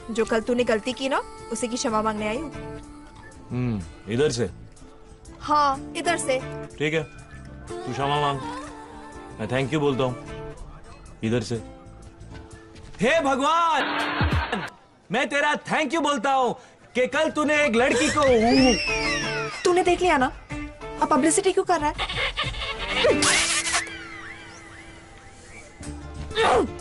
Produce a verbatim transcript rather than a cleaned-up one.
जो कल तूने गलती की ना, उसी की क्षमा मांगने आई हूँ। हम्म, इधर से? हाँ, इधर से। ठीक है, तू क्षमा मांग, मैं थैंक यू बोलता हूँ इधर से। हे भगवान, मैं तेरा थैंक यू बोलता हूँ कि कल तूने एक लड़की को। तूने देख लिया ना, अब पब्लिसिटी क्यों कर रहा है?